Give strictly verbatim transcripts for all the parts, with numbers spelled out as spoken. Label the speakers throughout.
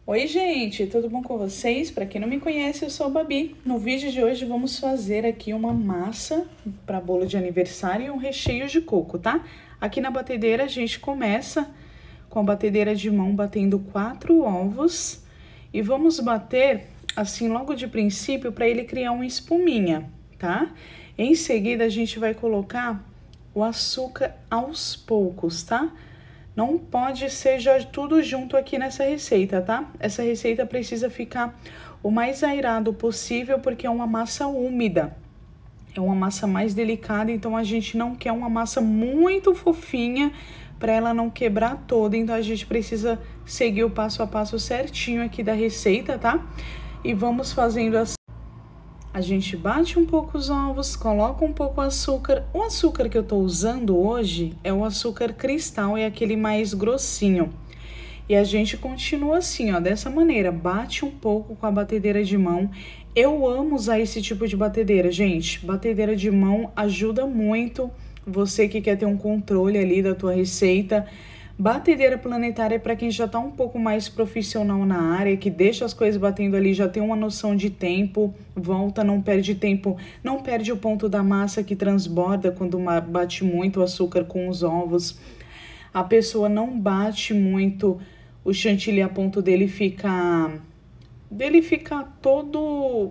Speaker 1: Oi gente, tudo bom com vocês? Para quem não me conhece, eu sou a Babi. No vídeo de hoje vamos fazer aqui uma massa para bolo de aniversário e um recheio de coco, tá? Aqui na batedeira a gente começa com a batedeira de mão batendo quatro ovos e vamos bater assim logo de princípio para ele criar uma espuminha, tá? Em seguida a gente vai colocar o açúcar aos poucos, tá? Não pode ser já tudo junto aqui nessa receita, tá? Essa receita precisa ficar o mais aerado possível, porque é uma massa úmida. É uma massa mais delicada, então a gente não quer uma massa muito fofinha para ela não quebrar toda. Então a gente precisa seguir o passo a passo certinho aqui da receita, tá? E vamos fazendo assim. A gente bate um pouco os ovos, coloca um pouco de açúcar. O açúcar que eu tô usando hoje é o açúcar cristal, é aquele mais grossinho. E a gente continua assim, ó, dessa maneira, bate um pouco com a batedeira de mão. Eu amo usar esse tipo de batedeira, gente. Batedeira de mão ajuda muito você que quer ter um controle ali da tua receita. Batedeira planetária é para quem já tá um pouco mais profissional na área, que deixa as coisas batendo ali, já tem uma noção de tempo, volta, não perde tempo, não perde o ponto da massa que transborda quando bate muito o açúcar com os ovos. A pessoa não bate muito o chantilly a ponto dele ficar, dele ficar todo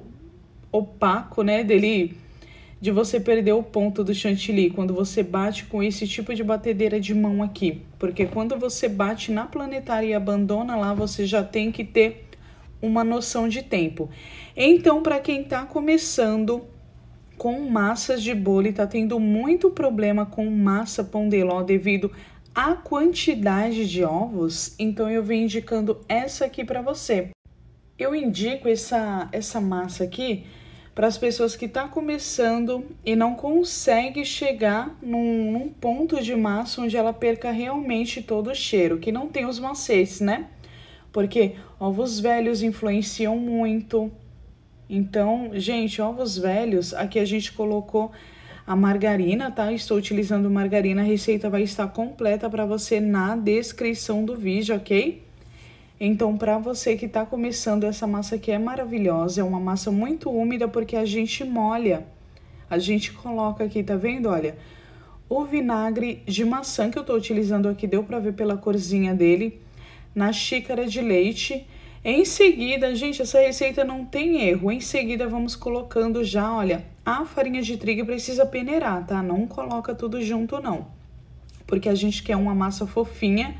Speaker 1: opaco, né, dele... de você perder o ponto do chantilly quando você bate com esse tipo de batedeira de mão aqui. Porque quando você bate na planetária e abandona lá, você já tem que ter uma noção de tempo. Então, para quem tá começando com massas de bolo e tá tendo muito problema com massa pão de ló devido à quantidade de ovos, então eu venho indicando essa aqui para você. Eu indico essa, essa massa aqui para as pessoas que estão tá começando e não consegue chegar num, num ponto de massa onde ela perca realmente todo o cheiro, que não tem os macetes, né? Porque ovos velhos influenciam muito. Então, gente, ovos velhos, aqui a gente colocou a margarina, tá? Estou utilizando margarina, a receita vai estar completa para você na descrição do vídeo, ok? Então, para você que tá começando, essa massa aqui é maravilhosa, é uma massa muito úmida porque a gente molha, a gente coloca aqui, tá vendo? Olha, o vinagre de maçã que eu tô utilizando aqui, deu para ver pela corzinha dele, na xícara de leite. Em seguida, gente, essa receita não tem erro, em seguida vamos colocando já, olha, a farinha de trigo precisa peneirar, tá? Não coloca tudo junto não, porque a gente quer uma massa fofinha.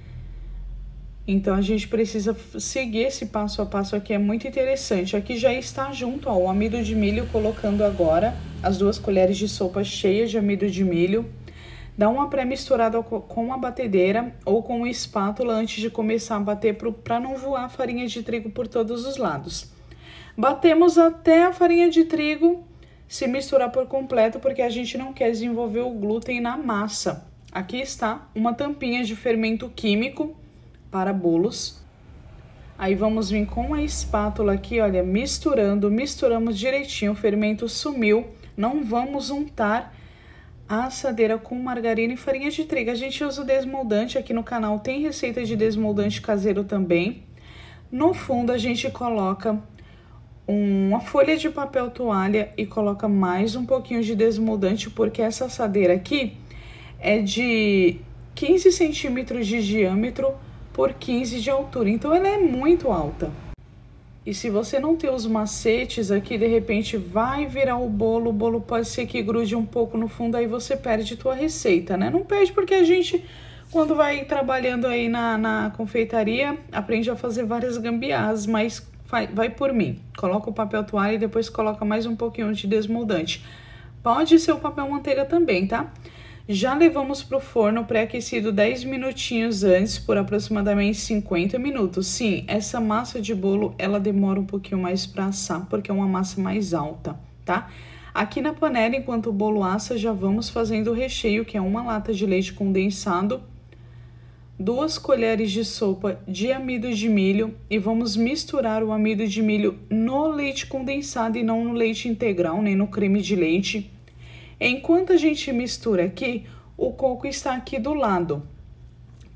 Speaker 1: Então, a gente precisa seguir esse passo a passo aqui, é muito interessante. Aqui já está junto, ó, o amido de milho, colocando agora as duas colheres de sopa cheias de amido de milho. Dá uma pré-misturada com a batedeira ou com uma espátula antes de começar a bater para não voar a farinha de trigo por todos os lados. Batemos até a farinha de trigo se misturar por completo, porque a gente não quer desenvolver o glúten na massa. Aqui está uma tampinha de fermento químico para bolos. Aí vamos vir com a espátula aqui, olha, misturando, misturamos direitinho, o fermento sumiu. Não vamos untar a assadeira com margarina e farinha de trigo. A gente usa o desmoldante, aqui no canal tem receita de desmoldante caseiro também. No fundo a gente coloca uma folha de papel toalha e coloca mais um pouquinho de desmoldante, porque essa assadeira aqui é de quinze centímetros de diâmetro por quinze de altura, então ela é muito alta. E se você não ter os macetes aqui, de repente vai virar o bolo, o bolo pode ser que grude um pouco no fundo, aí você perde tua receita, né? Não perde porque a gente, quando vai trabalhando aí na, na confeitaria, aprende a fazer várias gambiarras, mas vai, vai por mim. Coloca o papel toalha e depois coloca mais um pouquinho de desmoldante. Pode ser o papel manteiga também, tá? Já levamos para o forno pré-aquecido dez minutinhos antes, por aproximadamente cinquenta minutos. Sim, essa massa de bolo, ela demora um pouquinho mais para assar, porque é uma massa mais alta, tá? Aqui na panela, enquanto o bolo assa, já vamos fazendo o recheio, que é uma lata de leite condensado, duas colheres de sopa de amido de milho, e vamos misturar o amido de milho no leite condensado e não no leite integral, nem no creme de leite. Enquanto a gente mistura aqui, o coco está aqui do lado,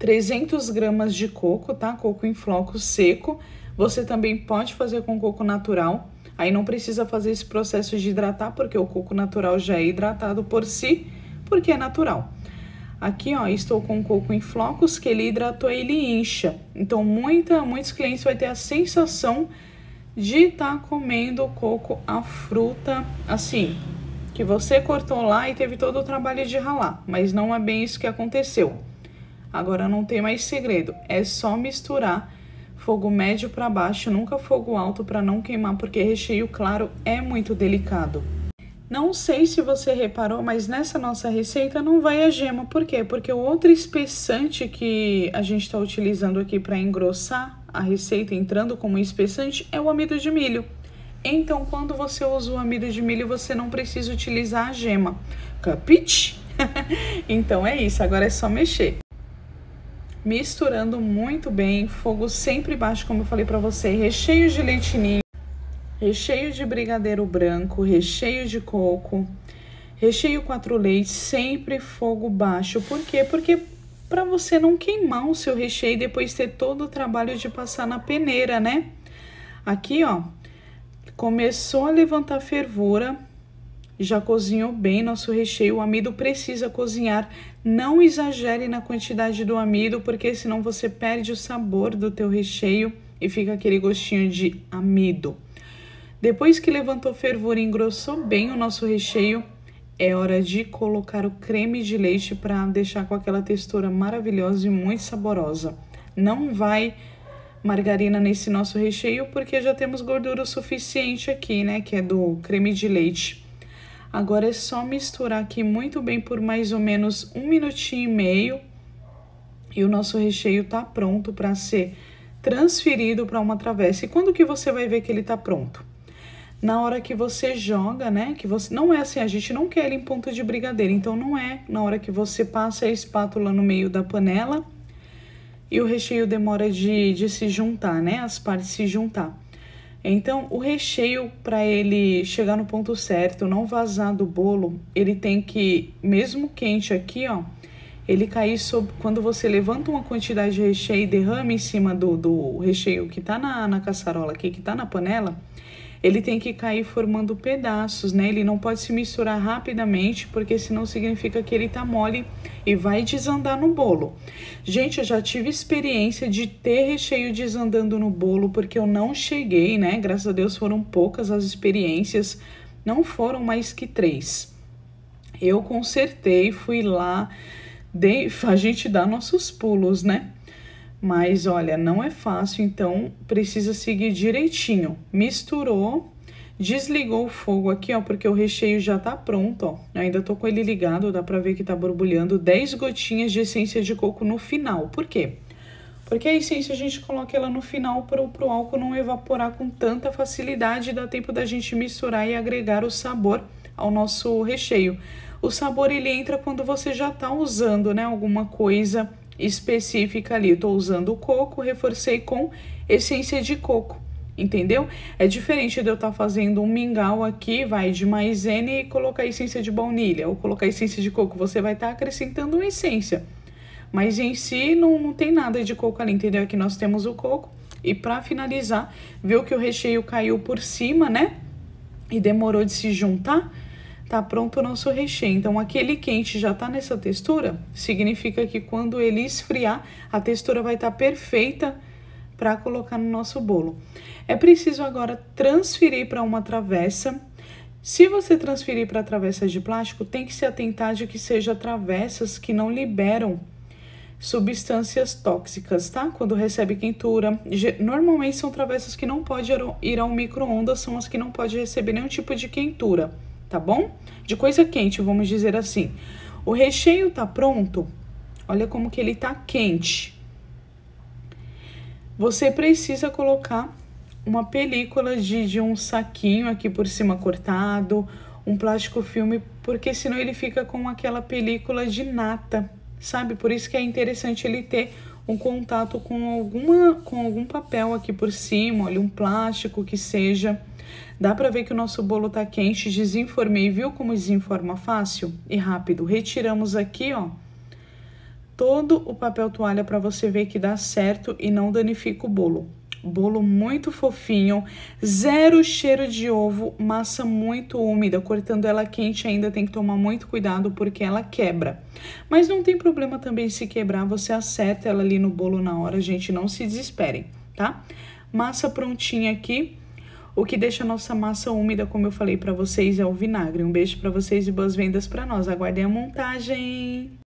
Speaker 1: trezentas gramas de coco, tá? Coco em floco seco. Você também pode fazer com coco natural. Aí não precisa fazer esse processo de hidratar, porque o coco natural já é hidratado por si, porque é natural. Aqui, ó, estou com coco em flocos, que ele hidratou, ele incha. Então, muita, muitos clientes vão ter a sensação de estar tá comendo coco, a fruta, assim, que você cortou lá e teve todo o trabalho de ralar. Mas não é bem isso que aconteceu. Agora não tem mais segredo, é só misturar fogo médio para baixo, nunca fogo alto para não queimar, porque recheio claro é muito delicado. Não sei se você reparou, mas nessa nossa receita não vai a gema. Por quê? Porque o outro espessante que a gente está utilizando aqui para engrossar a receita, entrando como espessante, é o amido de milho. Então, quando você usa o amido de milho, você não precisa utilizar a gema. Capite? Então é isso, agora é só mexer. Misturando muito bem, fogo sempre baixo, como eu falei para você, recheio de leite ninho, recheio de brigadeiro branco, recheio de coco, recheio quatro leites, sempre fogo baixo. Por quê? Porque para você não queimar o seu recheio e depois ter todo o trabalho de passar na peneira, né? Aqui, ó, começou a levantar fervura, já cozinhou bem nosso recheio. O amido precisa cozinhar, não exagere na quantidade do amido, porque senão você perde o sabor do teu recheio e fica aquele gostinho de amido. Depois que levantou fervura e engrossou bem o nosso recheio, é hora de colocar o creme de leite para deixar com aquela textura maravilhosa e muito saborosa. Não vai margarina nesse nosso recheio, porque já temos gordura o suficiente aqui, né, que é do creme de leite. Agora é só misturar aqui muito bem por mais ou menos um minutinho e meio. E o nosso recheio tá pronto para ser transferido para uma travessa. E quando que você vai ver que ele tá pronto? Na hora que você joga, né? Que você não é assim, a gente não quer ele em ponto de brigadeiro. Então não é na hora que você passa a espátula no meio da panela e o recheio demora de, de se juntar, né? As partes se juntar. Então, o recheio, para ele chegar no ponto certo, não vazar do bolo, ele tem que, mesmo quente aqui, ó, ele cair sobre, quando você levanta uma quantidade de recheio e derrama em cima do, do recheio que tá na, na caçarola aqui, que tá na panela, ele tem que cair formando pedaços, né? Ele não pode se misturar rapidamente, porque senão significa que ele tá mole e vai desandar no bolo. Gente, eu já tive experiência de ter recheio desandando no bolo, porque eu não cheguei, né? Graças a Deus foram poucas as experiências, não foram mais que três. Eu consertei, fui lá, dei, a gente dá nossos pulos, né? Mas, olha, não é fácil, então precisa seguir direitinho. Misturou, desligou o fogo aqui, ó, porque o recheio já tá pronto, ó. Eu ainda tô com ele ligado, dá pra ver que tá borbulhando. dez gotinhas de essência de coco no final. Por quê? Porque a essência a gente coloca ela no final pro, pro álcool não evaporar com tanta facilidade e dá tempo da gente misturar e agregar o sabor ao nosso recheio. O sabor, ele entra quando você já tá usando, né, alguma coisa específica ali. Eu tô usando o coco, reforcei com essência de coco, entendeu? É diferente de eu estar tá fazendo um mingau aqui, vai, de maisena e colocar essência de baunilha, ou colocar essência de coco, você vai estar tá acrescentando uma essência. Mas em si não, não tem nada de coco ali, entendeu? Aqui nós temos o coco. E para finalizar, viu que o recheio caiu por cima, né? E demorou de se juntar? Tá pronto o nosso recheio. Então, aquele quente já tá nessa textura, significa que quando ele esfriar, a textura vai estar tá perfeita para colocar no nosso bolo. É preciso agora transferir para uma travessa. Se você transferir para travessas de plástico, tem que se atentar de que seja travessas que não liberam substâncias tóxicas, tá? Quando recebe quentura. Normalmente são travessas que não pode ir ao micro-ondas, são as que não pode receber nenhum tipo de quentura, tá bom? De coisa quente, vamos dizer assim. O recheio tá pronto, olha como que ele tá quente. Você precisa colocar uma película de, de um saquinho aqui por cima cortado, um plástico filme, porque senão ele fica com aquela película de nata, sabe? Por isso que é interessante ele ter um contato com, alguma, com algum papel aqui por cima, olha, um plástico que seja. Dá pra ver que o nosso bolo tá quente, desenformei, viu como desenforma fácil e rápido? Retiramos aqui, ó, todo o papel toalha para você ver que dá certo e não danifica o bolo. Bolo muito fofinho, zero cheiro de ovo, massa muito úmida, cortando ela quente ainda tem que tomar muito cuidado porque ela quebra. Mas não tem problema também se quebrar, você acerta ela ali no bolo na hora, gente, não se desesperem, tá? Massa prontinha aqui. O que deixa a nossa massa úmida, como eu falei para vocês, é o vinagre. Um beijo para vocês e boas vendas para nós. Aguardem a montagem!